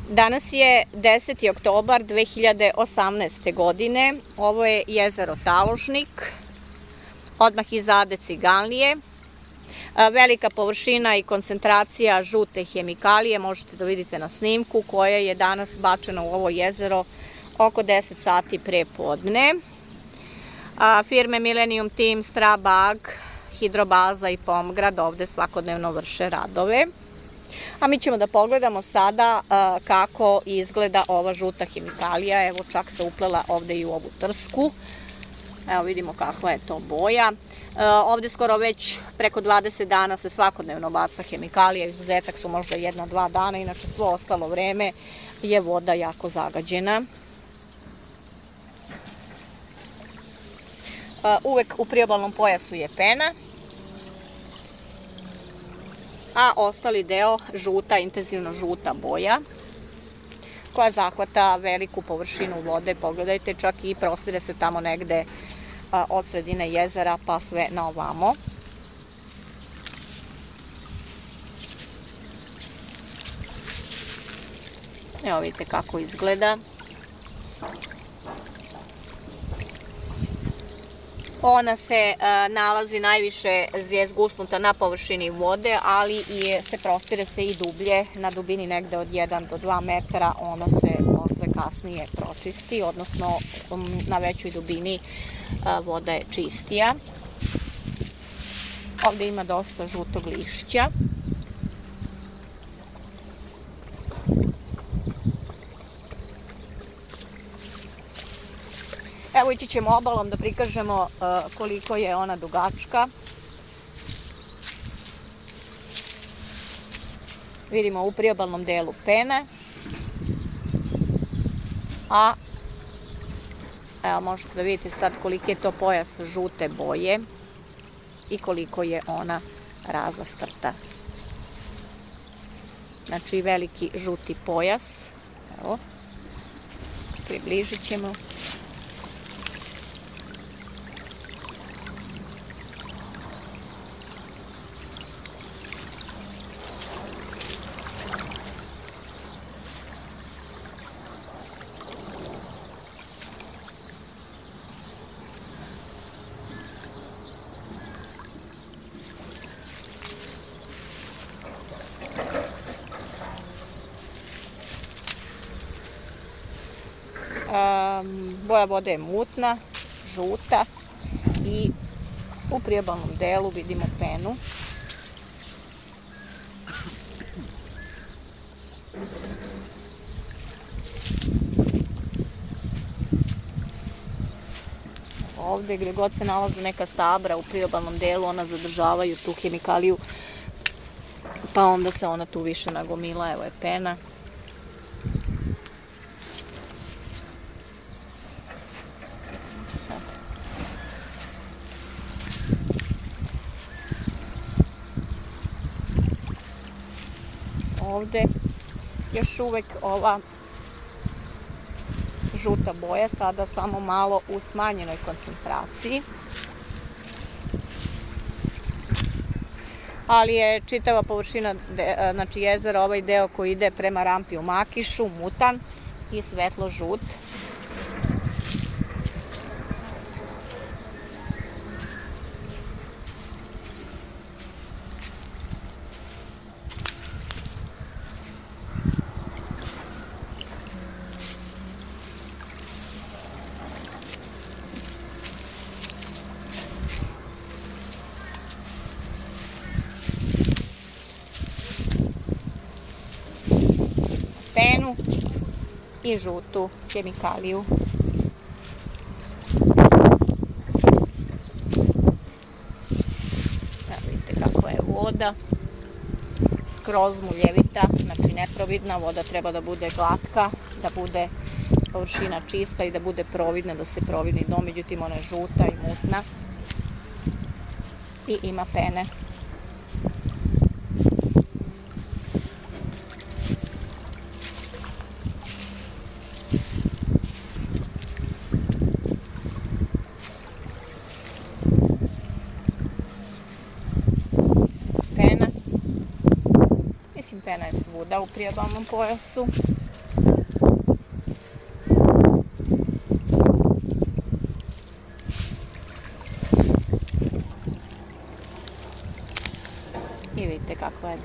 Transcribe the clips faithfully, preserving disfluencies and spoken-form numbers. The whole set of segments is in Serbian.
Danas je deseti oktobar dve hiljade osamnaeste. godine. Ovo je jezero Taložnik, odmah izade Ciganlije. Velika površina i koncentracija žute hemikalije, možete da vidite na snimku, koja je danas bačena u ovo jezero oko deset sati pre podne. Firme Millennium Team, Strabag, Hidrobaza i Pomgrad ovde svakodnevno vrše radove. A mi ćemo da pogledamo sada kako izgleda ova žuta hemikalija. Evo, čak se uplela ovde i u ovu trsku. Evo, vidimo kakva je to boja. Ovde skoro već preko dvadeset dana se svakodnevno baca hemikalija. Izuzetak su možda jedna, dva dana. Inače, svo ostalo vreme je voda jako zagađena. Uvek u priobalnom pojasu je pena, a ostali deo žuta, intenzivno žuta boja, koja zahvata veliku površinu vode. Pogledajte, čak i prostire se tamo negde od sredine jezera pa sve na ovamo. Evo, vidite kako izgleda. Ona se nalazi najviše je zgusnuta na površini vode, ali i se prostire se i dublje, na dubini negde od jedan do dva metra. Ona se posle kasnije pročisti, odnosno na većoj dubini voda je čistija. Ovde ima dosta žutog lišća. Evo, ići ćemo obalom da prikažemo koliko je ona dugačka. Vidimo u priobalnom delu pene. A evo, možete da vidite sad koliki je to pojas žute boje i koliko je ona razastrta. Znači, veliki žuti pojas. Evo, približit ćemo. Boja vode je mutna, žuta i u priobalnom delu vidimo penu. Ovde gde god se nalaze neka stabra u priobalnom delu, ona zadržavaju tu hemikaliju, pa onda se ona tu više nagomila. Evo je pena. Ovde još uvek ova žuta boja, sada samo malo u smanjenoj koncentraciji. Ali je čitava površina, znači jezera, ovaj deo koji ide prema rampi u Makišu, mutan i svetlo žut. Penu i žutu hemikaliju. Evo, vidite kako je voda. Skroz muljevita, znači neprovidna. Voda treba da bude glatka, da bude površina čista i da bude providna, da se providi dno. Međutim, ona je žuta i mutna i ima pene. Pena je svuda u priobalnom pojasu.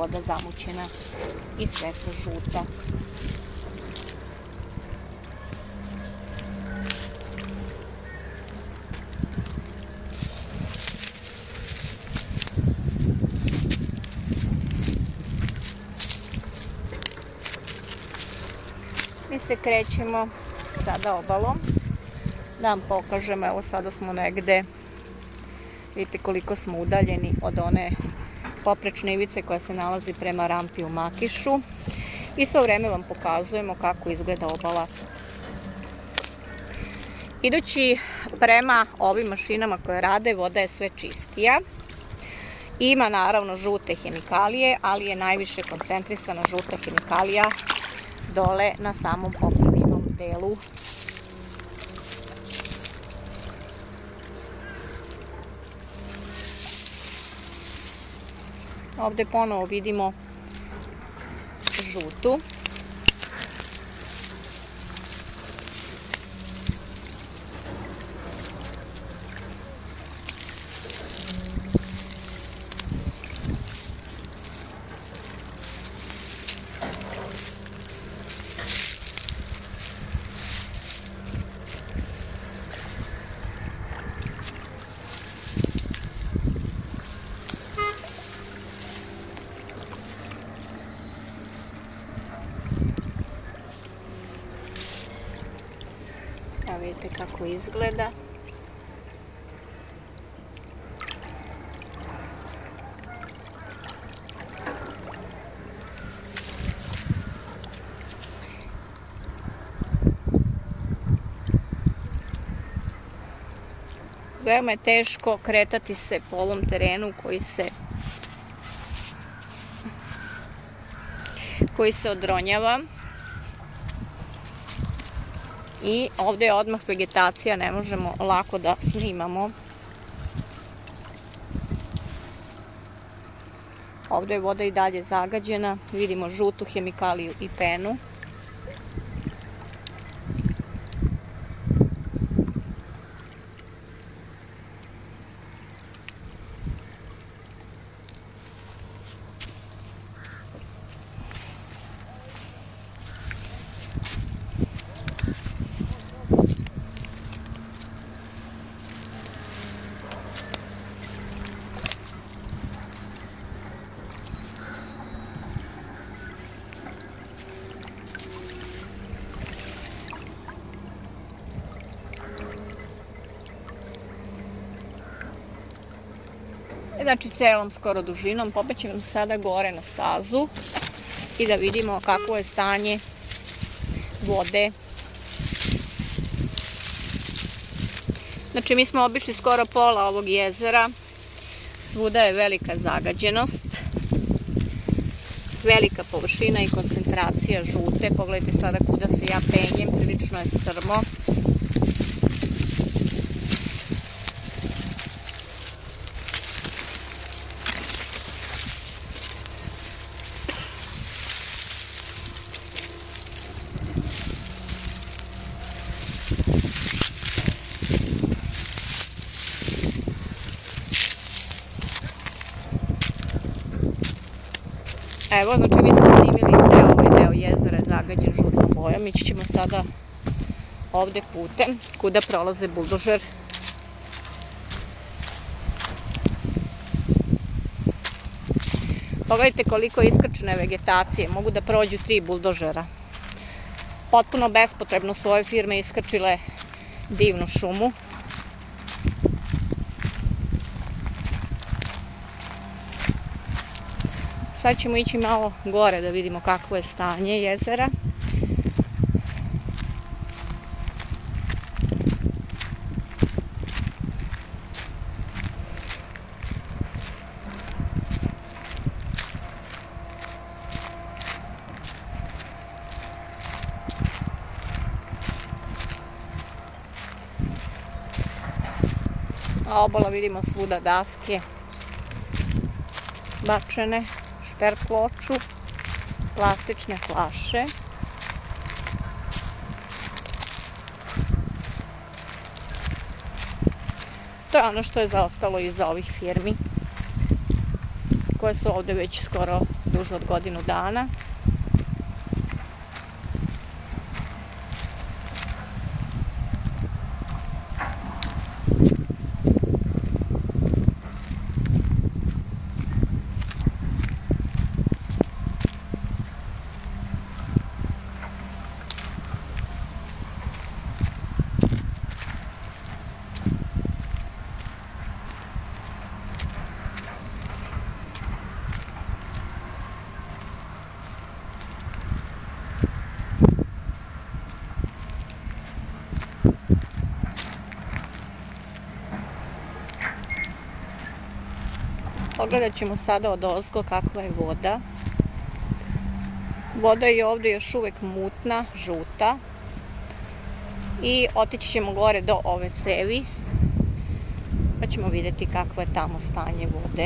voda zamućena i svetlo žuta. Mi se krećemo sada obalom, da vam pokažemo, evo sada smo negde, vidite koliko smo udaljeni od one poprečne ivice koja se nalazi prema rampi u Makišu i sve vreme vam pokazujemo kako izgleda obala. Idući prema ovim mašinama koje rade, voda je sve čistija. Ima naravno žute hemikalije, ali je najviše koncentrisana žuta hemikalija dole na samom poprečnom delu. Ovde ponovo vidimo žutu. Vidite kako izgleda. Veoma je teško kretati se po ovom terenu koji se koji se odronjava. I ovde je odmah vegetacija, ne možemo lako da snimamo. Ovde je voda i dalje zagađena, vidimo žutu hemikaliju i penu. Znači celom skoro dužinom popećemo sada gore na stazu i da vidimo kakvo je stanje vode. Znači mi smo obišli skoro pola ovog jezera, svuda je velika zagađenost, velika površina i koncentracija žute. Pogledajte sada kuda se ja penjem, prilično je strmo. Evo, znači mi smo snimili ceo ovaj deo jezera je zagađen žutom bojom. Ići ćemo sada ovde putem kuda prolaze buldožer. Pogledajte koliko je iskrčene vegetacije, mogu da prođu tri buldožera. Potpuno bespotrebno su ove firme iskrčile divnu šumu. Sad ćemo ići malo gore da vidimo kakvo je stanje jezera. A obala vidimo svuda daske bačene, šper ploču, plastične flaše. To je ono što je zaostalo iza ovih firmi koje su ovde već skoro duže od godinu dana. Pogledat ćemo sada odozgo kakva je voda. Voda je ovde još uvek mutna, žuta. I otići ćemo gore do ove cevi, pa ćemo vidjeti kakvo je tamo stanje vode.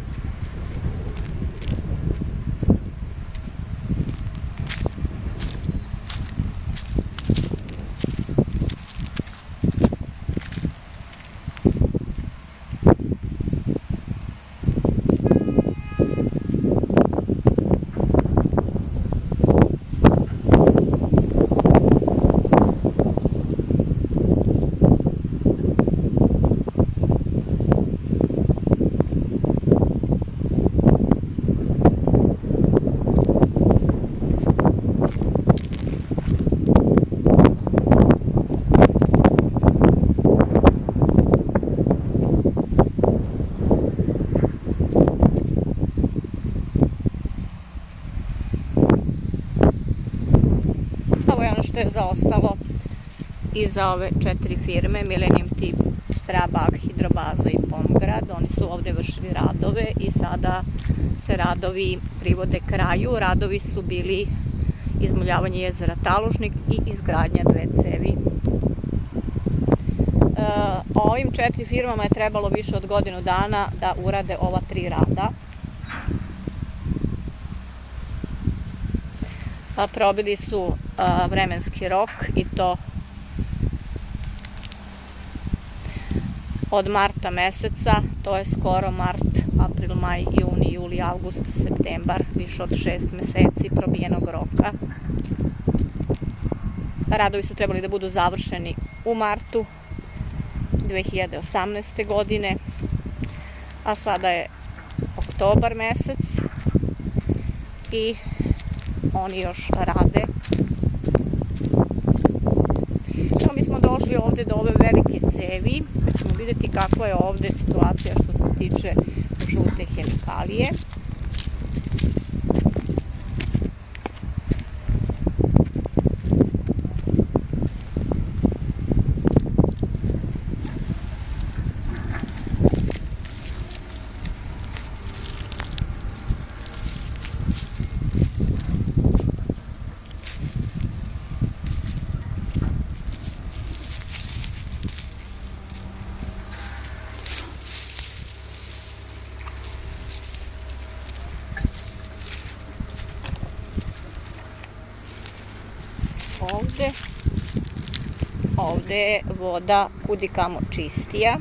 Što je zaostalo iza ove četiri firme, Millennium Tip, Strabag, Hidrobaza i Pomgrad. Oni su ovde vršili radove i sada se radovi privode kraju. Radovi su bili izmuljavanje jezera Taložnik i izgradnja dve cevi. E, ovim četiri firmama je trebalo više od godinu dana da urade ova tri rada. Probili su vremenski rok i to od marta meseca, to je skoro mart, april, maj, juni, juli, avgust, septembar, više od šest meseci probijenog roka. Radovi su trebali da budu završeni u martu dve hiljade osamnaeste. godine, a sada je oktobar mesec i oni još rade. Mi smo došli ovde do ove velike cevi, pa ćemo vidjeti kakva je ovde situacija što se tiče žute hemikalije. Ovde, ovde je voda kudikamo čistija.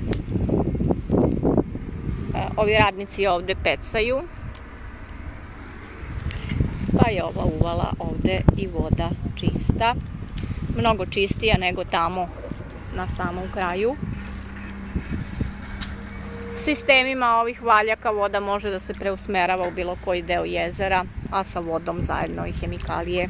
Ovi radnici ovde pecaju, pa je ova uvala ovde i voda čista. Mnogo čistija nego tamo na samom kraju. Sistemima ovih valjaka voda može da se preusmerava u bilo koji deo jezera, a sa vodom zajedno i hemikalije.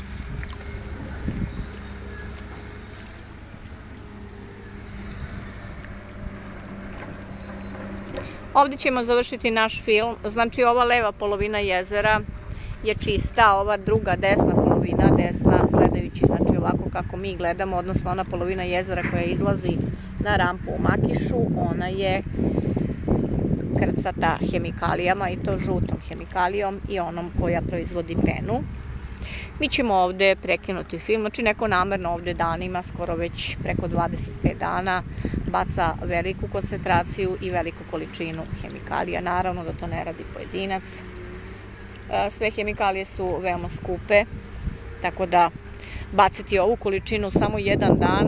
Ovde ćemo završiti naš film. Znači, ova leva polovina jezera je čista, ova druga desna polovina, desna gledajući, znači ovako kako mi gledamo, odnosno ona polovina jezera koja izlazi na rampu u Makišu, ona je krcata hemikalijama, i to žutom hemikalijom i onom koja proizvodi penu. Mi ćemo ovde prekinuti film, znači neko namerno ovde danima, skoro već preko dvadeset pet dana, baca veliku koncentraciju i veliku količinu hemikalija. Naravno da to ne radi pojedinac. Sve hemikalije su veoma skupe, tako da baciti ovu količinu samo jedan dan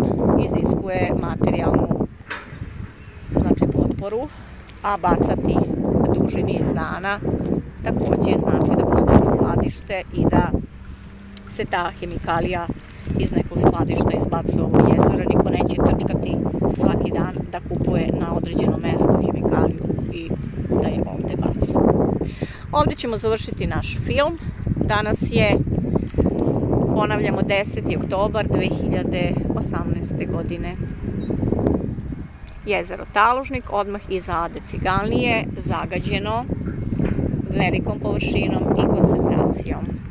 iziskuje materijalnu, znači, potporu, a bacati duži niz dana, takođe znači da postoje skladište i da se ta hemikalija iz nekog skladišta izbacuje u ovo jezero. Niko neće trčkati svaki dan da kupuje na određeno mesto hemikaliju i da je ovde baca. Ovde ćemo završiti naš film. Danas je, ponavljamo, deseti oktobar dve hiljade osamnaeste. godine. Jezero Talužnik, odmah iza Ade Ciganlije, zagađeno velikom površinom i koncentracijom